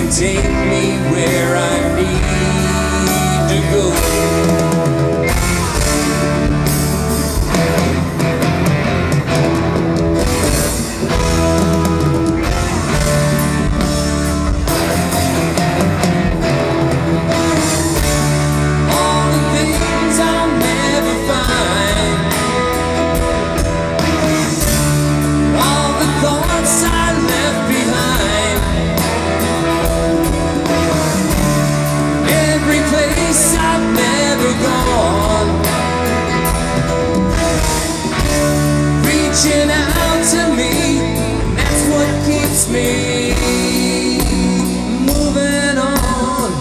take me where I need to go. Reaching out to me, that's what keeps me moving on.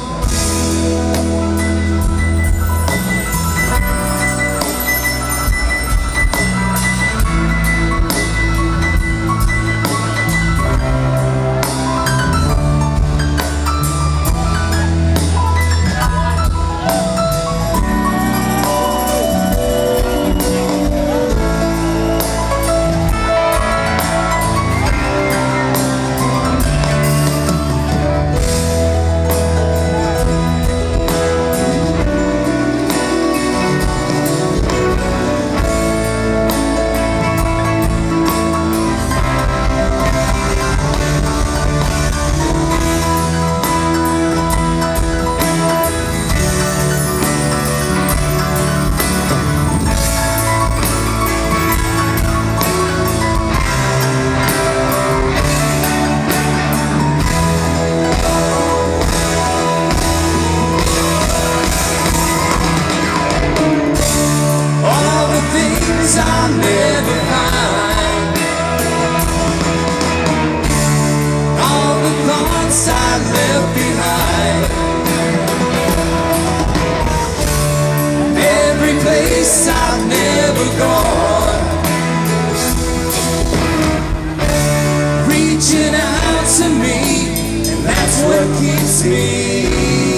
I'll never find all the thoughts I left behind. Every place I've never gone, reaching out to me, and that's what keeps me.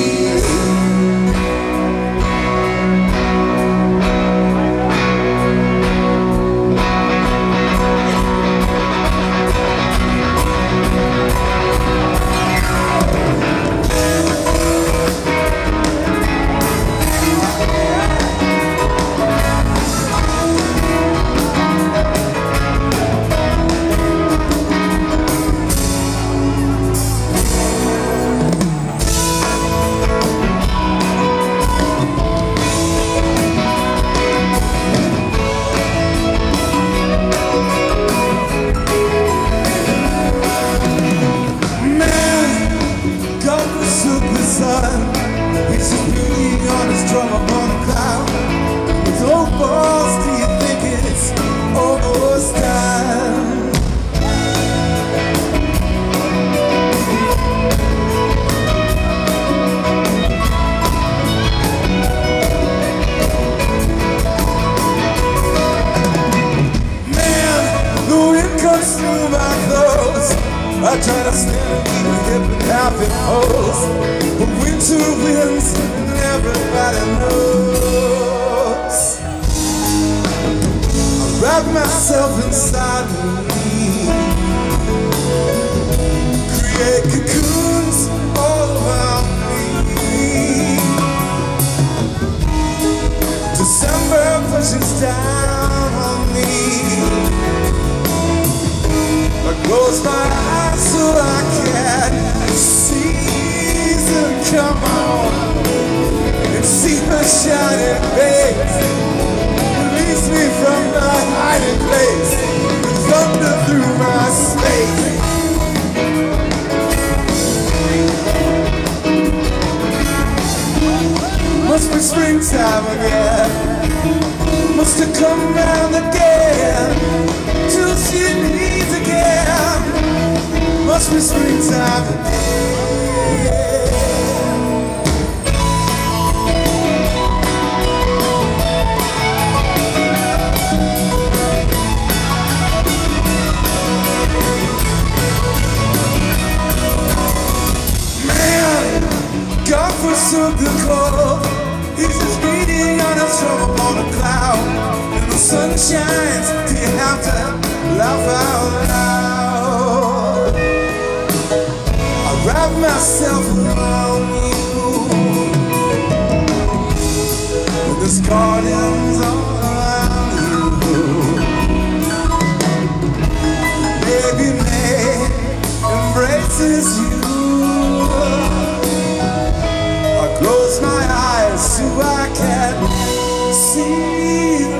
He's just beating on his drum upon a cloud. With old balls, do you think it's almost time? Man, the wind comes through my clothes. I try to stand and keep a hip and half in pose, but winter winds and everybody knows. I wrap myself inside me, create cocoons all around me. December pushes down on me. I close my eyes so I can see them come on and see her shining face. Release me from my hiding place and thunder through my space. Must be springtime again, must have come round again till she needs again. Must be springtime again. Man, God forsook the cold. He's just beating on a drum upon a cloud. And the sun shines, do you have to laugh out loud? I wrap wrap myself around you. When there's gardens all around you, baby May embraces you. I close my eyes so I can see you.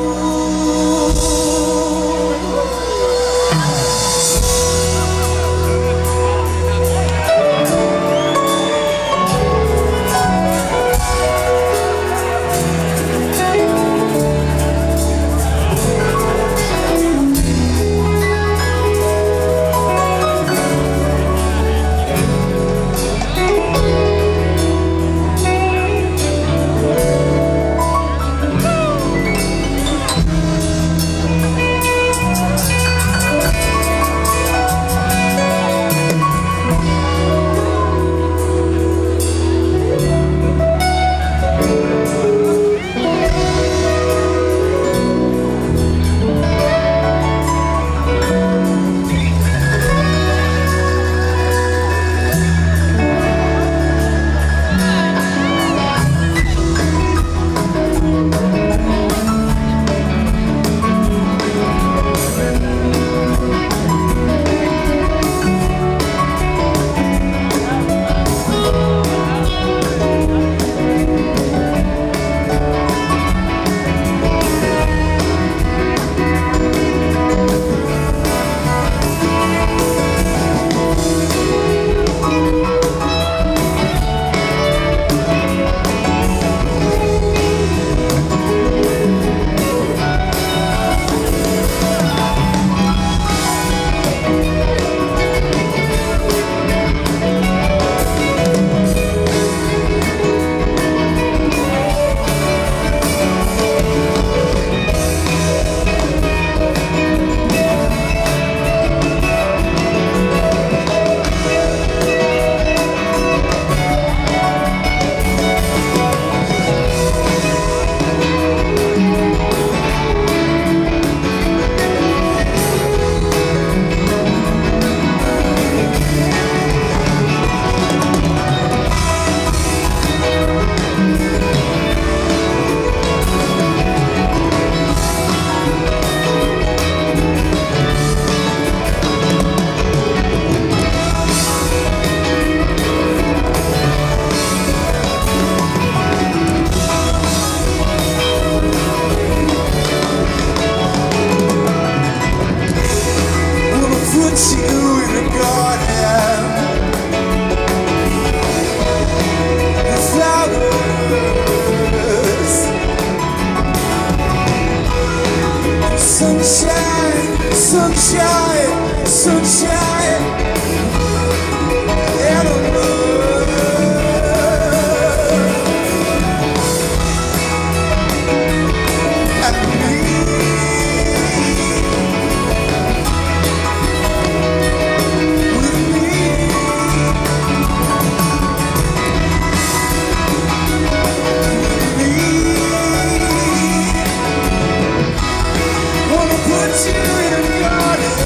Sunshine, sunshine, sunshine, and a love. And me, with me, wanna put you in a garden.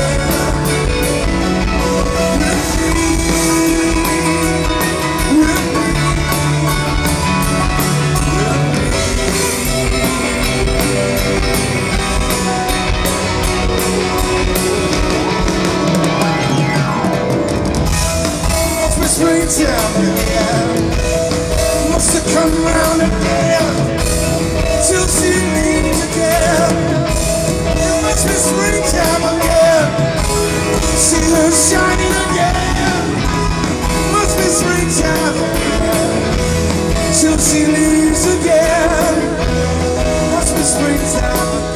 Springtime again, must have come round again till she leaves again. It must be springtime again, see her shining again. Must be springtime again till she leaves again. Must be springtime again.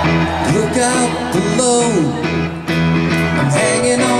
Look out below, I'm hanging on